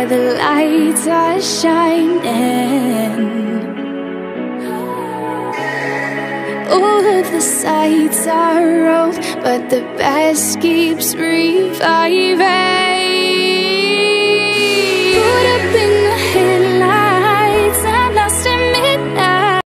where the lights are shining. All of the sights are old, but the best keeps reviving.